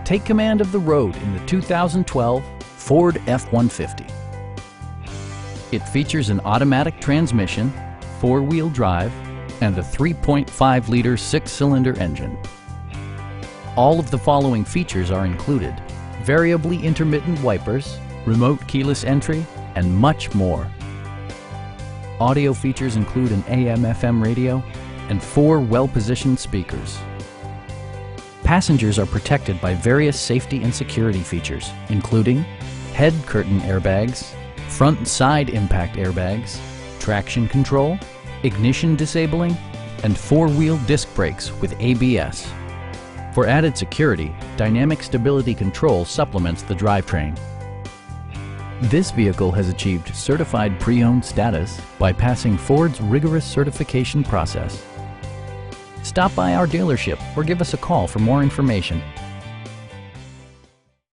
Take command of the road in the 2012 Ford F-150. It features an automatic transmission, four-wheel drive, and a 3.5-liter six-cylinder engine. All of the following features are included: variably intermittent wipers, remote keyless entry, and much more. Audio features include an AM/FM radio and 4 well-positioned speakers. Passengers are protected by various safety and security features, including head curtain airbags, front and side impact airbags, traction control, ignition disabling, and 4-wheel disc brakes with ABS. For added security, dynamic stability control supplements the drivetrain. This vehicle has achieved certified pre-owned status by passing Ford's rigorous certification process. Stop by our dealership or give us a call for more information.